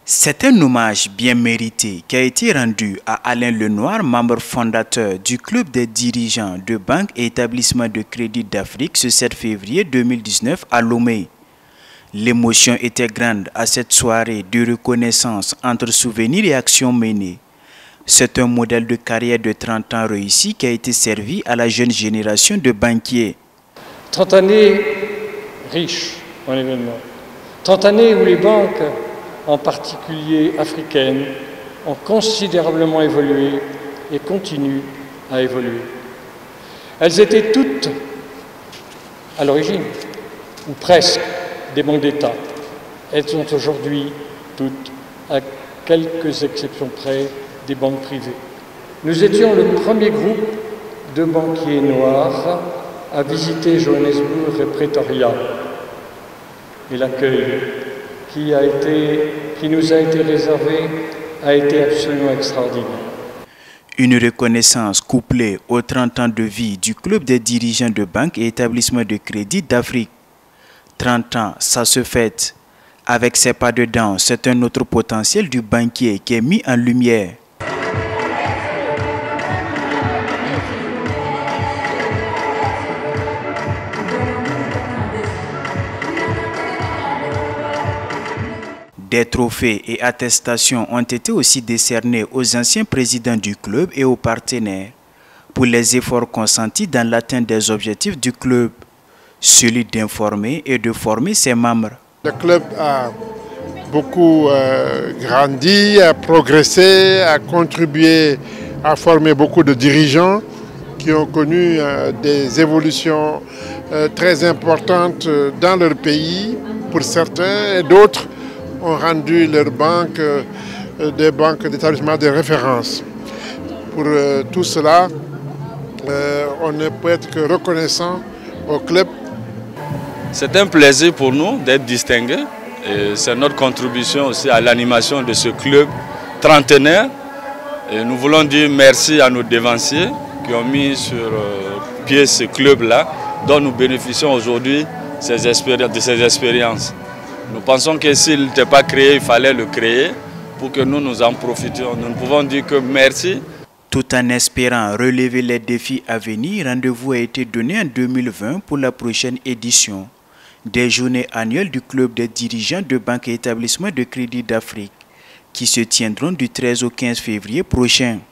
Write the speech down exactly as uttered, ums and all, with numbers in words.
C'est un hommage bien mérité qui a été rendu à Alain Lenoir, membre fondateur du club des dirigeants de banques et établissements de crédit d'Afrique ce sept février deux mille dix-neuf à Lomé. L'émotion était grande à cette soirée de reconnaissance entre souvenirs et actions menées. C'est un modèle de carrière de trente ans réussi qui a été servi à la jeune génération de banquiers. trente années riches en événements. trente années où les banques, en particulier africaines, ont considérablement évolué et continuent à évoluer. Elles étaient toutes, à l'origine, ou presque, des banques d'État. Elles sont aujourd'hui toutes, à quelques exceptions près, des banques privées. Nous étions le premier groupe de banquiers noirs à visiter Johannesburg et Pretoria. Et l'accueil qui, a été, qui nous a été réservé a été absolument extraordinaire. Une reconnaissance couplée aux trente ans de vie du club des dirigeants de banques et établissements de crédit d'Afrique. trente ans, ça se fête. Avec ses pas dedans, c'est un autre potentiel du banquier qui est mis en lumière. Des trophées et attestations ont été aussi décernés aux anciens présidents du club et aux partenaires pour les efforts consentis dans l'atteinte des objectifs du club, celui d'informer et de former ses membres. Le club a beaucoup euh, grandi, a progressé, a contribué à former beaucoup de dirigeants qui ont connu euh, des évolutions euh, très importantes dans leur pays pour certains et d'autres ont rendu leurs banques euh, des banques d'établissement de référence. Pour euh, tout cela, euh, on ne peut être que reconnaissant au club. C'est un plaisir pour nous d'être distingués. C'est notre contribution aussi à l'animation de ce club trentenaire. Et nous voulons dire merci à nos dévanciers qui ont mis sur pied ce club-là, dont nous bénéficions aujourd'hui de ces expériences. Nous pensons que s'il n'était pas créé, il fallait le créer pour que nous nous en profitions. Nous ne pouvons dire que merci. Tout en espérant relever les défis à venir, rendez-vous a été donné en deux mille vingt pour la prochaine édition des journées annuelles du club des dirigeants de banques et établissements de crédit d'Afrique qui se tiendront du treize au quinze février prochain.